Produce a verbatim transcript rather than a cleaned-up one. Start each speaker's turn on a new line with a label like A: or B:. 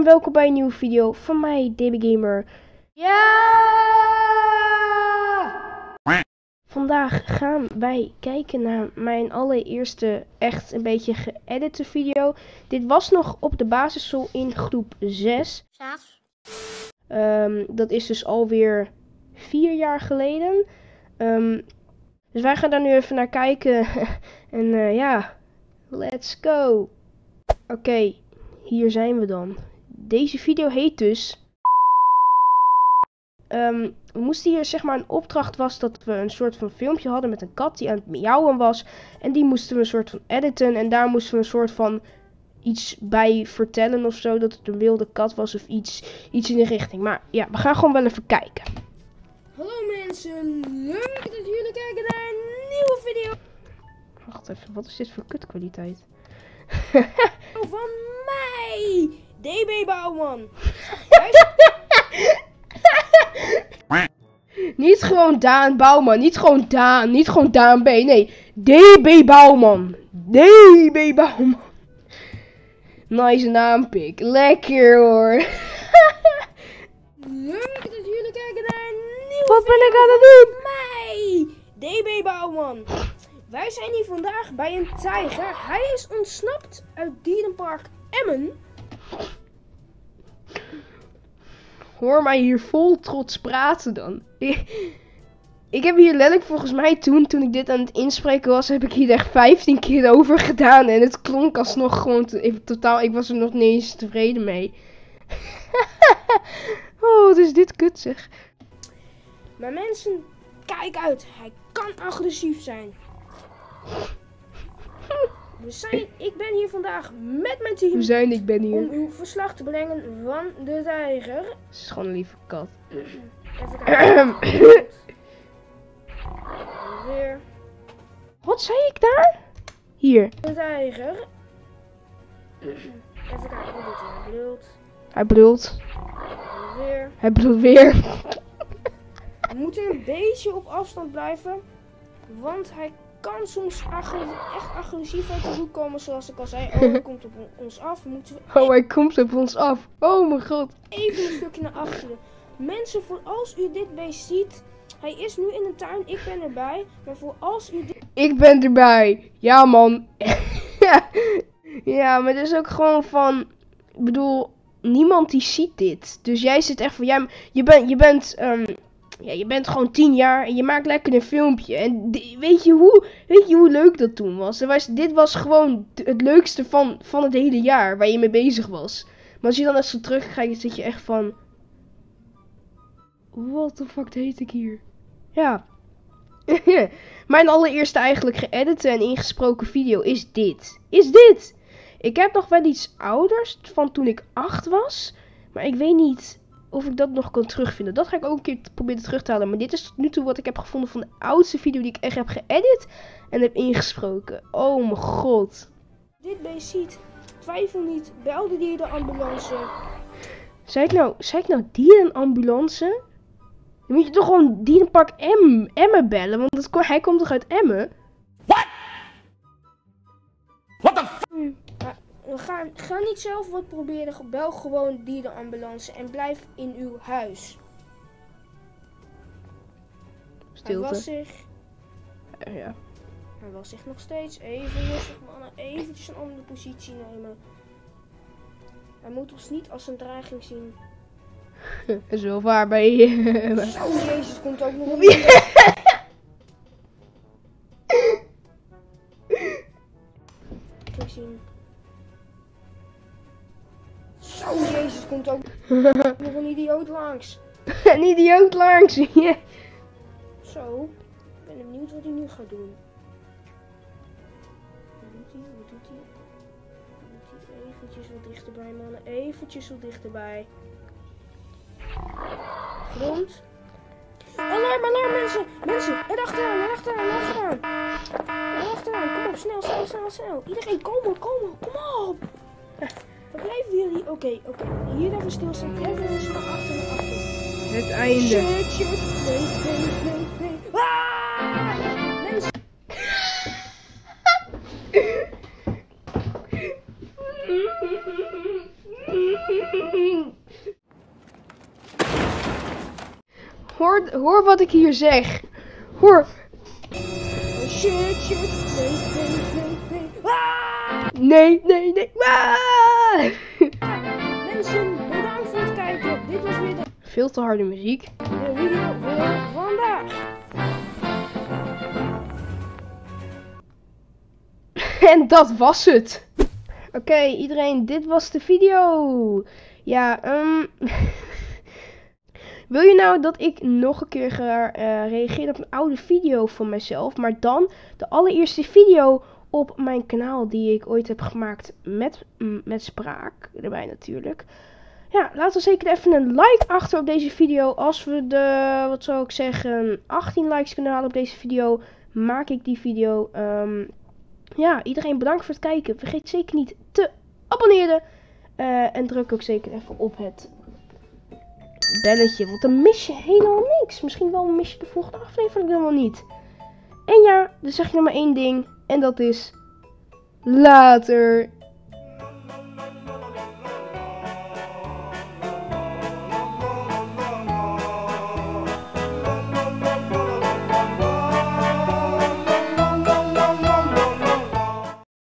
A: en welkom bij een nieuwe video van mij, D B Gamer. Ja! Vandaag gaan wij kijken naar mijn allereerste echt een beetje geëdite video. Dit was nog op de basisschool in groep zes. Um, dat is dus alweer vier jaar geleden. Um, dus wij gaan daar nu even naar kijken. En uh, ja, let's go. Oké, okay, hier zijn we dan. Deze video heet dus... Um, we moesten hier, zeg maar, een opdracht was dat we een soort van filmpje hadden met een kat die aan het miauwen was. En die moesten we een soort van editen. En daar moesten we een soort van iets bij vertellen of zo. Dat het een wilde kat was of iets, iets in de richting. Maar ja, we gaan gewoon wel even kijken.
B: Hallo mensen, leuk dat jullie kijken naar een nieuwe video.
A: Wacht even, wat is dit voor kutkwaliteit?
B: Van mij, D B Bouwman.
A: Niet gewoon Daan Bouwman, niet gewoon Daan, niet gewoon Daan B, nee, D B Bouwman, D B Bouwman. Nice naampik, lekker hoor.
B: Leuk dat jullie kijken naar een nieuwe
A: Wat ben
B: video
A: ik aan het doen?
B: van mij, D B Bouwman. Wij zijn hier vandaag bij een tijger. Hij is ontsnapt uit dierenpark Emmen.
A: Hoor mij hier vol trots praten dan. Ik heb hier letterlijk volgens mij toen, toen ik dit aan het inspreken was, heb ik hier echt vijftien keer over gedaan. En het klonk alsnog gewoon to even totaal, ik was er nog niet eens tevreden mee. Oh, wat is dit kut zeg.
B: Maar mensen, kijk uit. Hij kan agressief zijn. We zijn, ik ben hier vandaag met mijn team.
A: We zijn, ik ben hier.
B: Om uw verslag te brengen van de tijger.
A: Het is gewoon een lieve kat.
B: Even kijken. Weer.
A: Wat zei ik daar? Hier.
B: De tijger. Even kijken hoe dit hij brult.
A: Hij brult.
B: Weer.
A: Hij brult weer.
B: We moeten een beetje op afstand blijven. Want hij kan soms echt agressief uit de hoek komen, zoals ik al zei. Oh, hij komt op ons af. Moeten we
A: oh, hij komt op ons af. Oh mijn god.
B: Even een stukje naar achteren. Mensen, voor als u dit beest ziet, hij is nu in de tuin, ik ben erbij. Maar voor als u dit...
A: Ik ben erbij. Ja man. Ja, maar het is ook gewoon van, ik bedoel, niemand die ziet dit. Dus jij zit echt van, ja, je, ben, je bent... Um, Ja, je bent gewoon tien jaar en je maakt lekker een filmpje. En weet je hoe, weet je hoe leuk dat toen was? Er was? Dit was gewoon het leukste van, van het hele jaar waar je mee bezig was. Maar als je dan eens zo terugkijkt, zit je echt van... What the fuck deed ik hier? Ja. Mijn allereerste eigenlijk geëdite en ingesproken video is dit. Is dit! Ik heb nog wel iets ouders van toen ik acht was. Maar ik weet niet... of ik dat nog kan terugvinden. Dat ga ik ook een keer proberen terug te halen. Maar dit is tot nu toe wat ik heb gevonden van de oudste video die ik echt heb geëdit en heb ingesproken. Oh mijn god.
B: Dit beest ziet, twijfel niet, bel de dierenambulance.
A: Zei ik nou, zei ik nou dierenambulance? Dan moet je toch gewoon dierenpark M, Emmen bellen, want het, hij komt toch uit Emmen?
C: What? What the f***?
B: Uh, ga, ga niet zelf wat proberen, bel gewoon dierenambulance en blijf in uw huis.
A: Stilte.
B: Hij was zich...
A: Uh, ja.
B: Hij was zich nog steeds even rustig, mannen. Eventjes een andere positie nemen. Hij moet ons niet als een dreiging zien.
A: Dat is wel waar bij je.
B: Oh jezus, komt ook nog een... Kijk zien. Zo, jezus, komt ook nog een idioot langs.
A: Een idioot langs, yeah.
B: Zo, ik ben benieuwd wat hij nu gaat doen. Wat doet hij? Wat doet hij? Wat doet hij? Eventjes wat dichterbij, mannen. Eventjes wat dichterbij. Grond. Alarm, alarm, mensen! Mensen! En achteraan, en achteraan, en achteraan! En achteraan, kom op, snel, snel, snel, snel! Iedereen, komen, komen, kom op! Waar blijven jullie? Oké, okay, oké. Okay. Hier even stilstaan. Even eens naar achter, naar achter.
A: Het einde.
B: Shit, shit. Nee, nee, nee, nee. Ah! Mensen.
A: Hoor, hoor wat ik hier zeg. Hoor.
B: Oh shit, shit. Nee, nee, nee, nee. Ah!
A: Nee, nee, nee. Ah!
B: Mensen, bedankt voor het kijken. Dit was weer de,
A: Veel te harde muziek.
B: de video voor vandaag.
A: En dat was het. Oké, okay, iedereen, dit was de video. Ja, um... wil je nou dat ik nog een keer ga uh, reageren op een oude video van mezelf, maar dan de allereerste video op mijn kanaal die ik ooit heb gemaakt met, met spraak erbij natuurlijk. Ja, laten we zeker even een like achter op deze video. Als we de, wat zou ik zeggen, achttien likes kunnen halen op deze video, maak ik die video. Um, ja, iedereen bedankt voor het kijken. Vergeet zeker niet te abonneren. Uh, en druk ook zeker even op het belletje, want dan mis je helemaal niks. Misschien wel mis je de volgende aflevering helemaal niet. En ja, dan zeg je nog maar één ding. En dat is later.